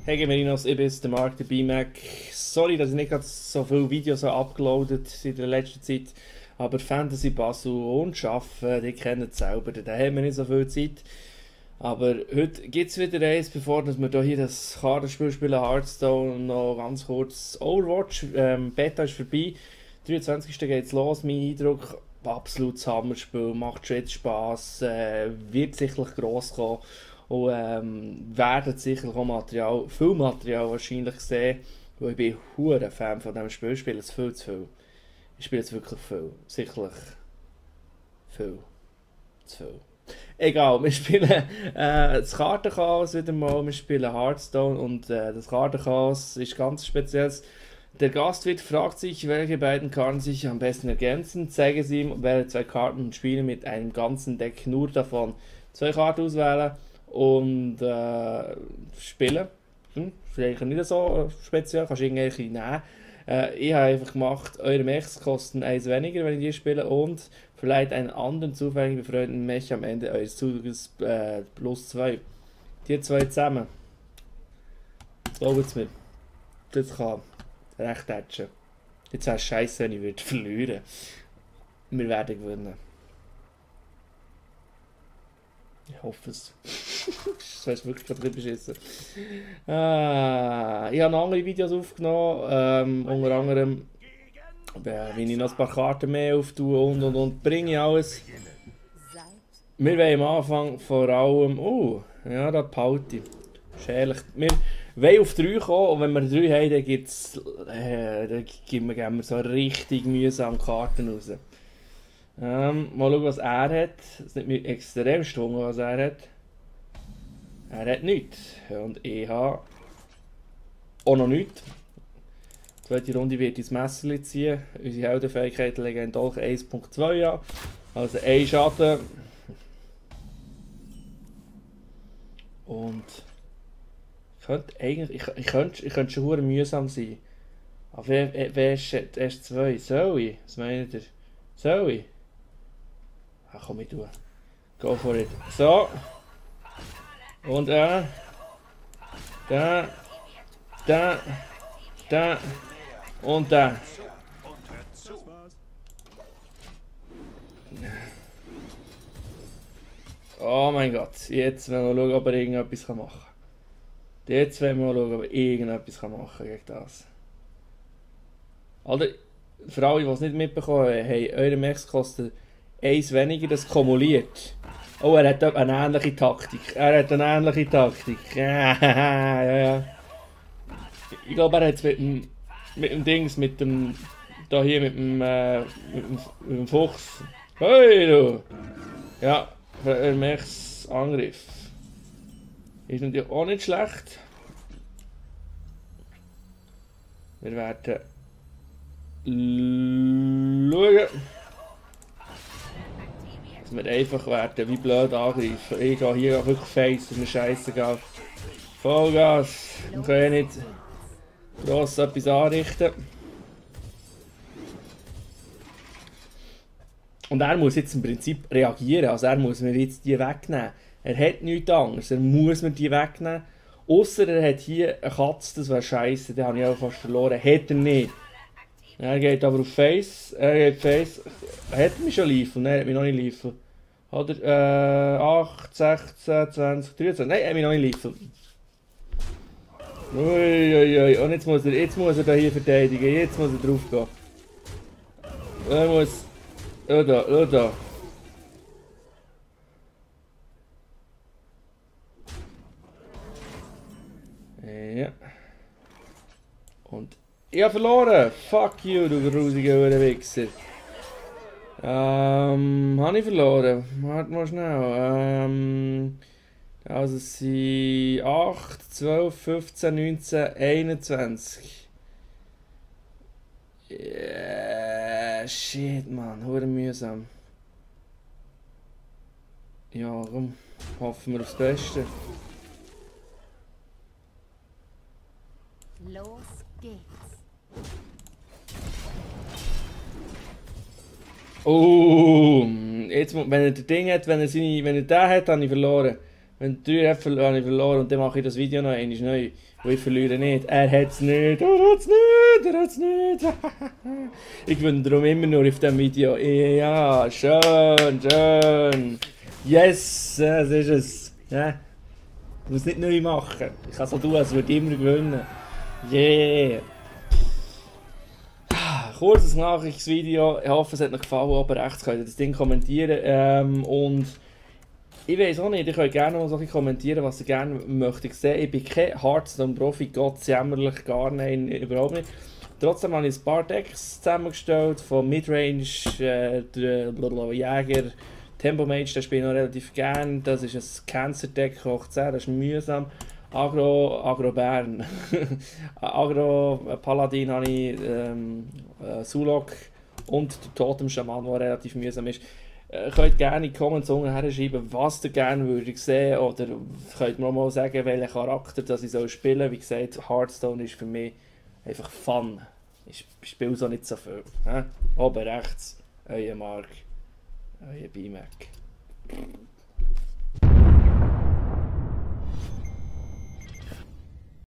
Hey Gemerinos, ich bin der Mark, der BMac. Sorry, dass ich nicht gerade so viele Videos habe upgeloadet in der letzten Zeit, aber Fantasy Basel und Arbeiten, die kennen es selber, da haben wir nicht so viel Zeit. Aber heute gibt es wieder eins, bevor wir hier das Kartenspiel spielen, Hearthstone, noch ganz kurz Overwatch. Beta ist vorbei, 23. geht es los, mein Eindruck, absolutes Hammerspiel, macht schon jetzt Spass, wird sicherlich gross kommen. Und werden sicher auch viel Material wahrscheinlich sehen, weil ich bin ein Fan von diesem Spiel. Ich spiele es viel zu viel. Ich spiele es wirklich viel. Sicherlich viel. Zu viel. Egal, wir spielen das Kartenchaos wieder mal, wir spielen Hearthstone und das Kartenchaos ist ganz speziell. Der Gastwirt fragt sich, welche beiden Karten sich am besten ergänzen. Zeige sie ihm, wähle zwei Karten und spiele mit einem ganzen Deck nur davon. Zwei Karten auswählen und spielen. Vielleicht nicht so speziell, kannst du irgendwelche nehmen. Ich habe einfach gemacht, eure Mechs kosten eins weniger, wenn ich die spiele, und vielleicht einen anderen zufällig befreundeten Mech am Ende eures Zuges plus 2. Die zwei zusammen. Glaubt es mir. Das kann recht tätschen. Jetzt wäre es scheiße, wenn ich würde verlieren. Wir werden gewinnen. Ich hoffe es. Das wäre wirklich gerade ein bisschen beschissen. Ich habe noch andere Videos aufgenommen, unter anderem, wie ich noch ein paar Karten mehr auftue und bringe ich alles. Wir wollen am Anfang vor allem, ja, da behalte ich. Das ist ehrlich. Wir wollen auf 3 kommen, und wenn wir 3 haben, dann geben wir so richtig mühsam Karten raus. Mal schauen, was er hat. Es nimmt mich extrem gewundert, was er hat. Er hat nichts. Und ich habe auch noch nichts. Die zweite Runde wird ins Messerli ziehen. Unsere Heldenfähigkeiten legen einen Dolch 1.2 an. Also 1 Schaden. Und ich könnte eigentlich. Ich könnte schon verdammt mühsam sein. Aber wer ist erst 2? Soll ich? Was meint ihr? Soll ich? Ach komm, ich tue. Go for it. So. Und da. Und da. Oh mein Gott. Jetzt wollen wir schauen, ob er irgendetwas machen kann. Jetzt wollen wir schauen, ob er irgendetwas machen kann gegen das. Alter, für alle, die es nicht mitbekommen haben, eure Mechs kosten 1 weniger, das kumuliert. Oh, er hat eine ähnliche Taktik. Ja. Ich glaube, er hat es mit dem Dings, mit dem Fuchs. Hey du! Ja, er Mechs Angriff. Ist natürlich auch nicht schlecht. Wir werden schauen, dass wir einfach werden wie blöd angreifen. Ich gehe hier wirklich face, das ist mir scheißegal. Vollgas, wir können nicht gross etwas anrichten. Und er muss jetzt im Prinzip reagieren, also er muss mir jetzt die wegnehmen. Er hat nichts anderes, er muss mir die wegnehmen. Ausser er hat hier eine Katze, das wäre scheiße, den habe ich auch fast verloren. Hat er nicht. Er geht aber auf Face. Er hat mich schon liefen? Nein, er hat mich noch nicht liefen. Oder 8, 16, 20, 23. Nein, er hat mich noch nicht liefen. Uiuiui. Und jetzt muss er da hier verteidigen. Jetzt muss er drauf gehen. Er muss. Schau da. Ja. Und ich habe verloren! Fuck you, du grusiger Wichser! Habe ich verloren? Warte mal schnell. Also es sind 8, 12, 15, 19, 21. Yeah, shit, man, hure mühsam. Ja, komm, hoffen wir aufs Beste. Los geht's. Oh, jetzt, wenn er das Ding hat, wenn er den hat, habe ich verloren. Wenn 3 habe ich verloren und dann mache ich das Video noch einmal neu. Und ich verliere nicht. Er hat es nicht, er hat es nicht, er hat es nicht. Ich gewinne darum immer nur auf diesem Video. Ja, schön, schön. Yes, das ist es. Ja. Ich muss nicht neu machen. Ich kann so tun, als würde ich immer gewinnen. Yeah. Kurzes Nachrichtenvideo. Ich hoffe, es hat euch gefallen. Aber rechts könnt ihr das Ding kommentieren. Und ich weiß auch nicht, ihr könnt gerne noch so kommentieren, was ihr gerne möchtet sehen. Ich bin kein Hearthstone-Profi, Gott jämmerlich, gar nein, überhaupt nicht. Trotzdem habe ich ein paar Decks zusammengestellt, von Midrange, Jäger, Tempo Mage, das spiele ich noch relativ gerne. Das ist ein Cancer-Deck hoch 10, das ist mühsam. Agro Bern. Agro Paladin habe ich, Sulok und der Totem Schaman, der relativ mühsam ist. Könnt gerne in die Comments unten herschreiben, was ihr gerne würdet sehen, oder könnt mir auch mal sagen, welchen Charakter das ich spielen soll. Wie gesagt, Hearthstone ist für mich einfach Fun. Ich spiele so nicht so viel. Oben rechts, euer Mark, euer BMAC.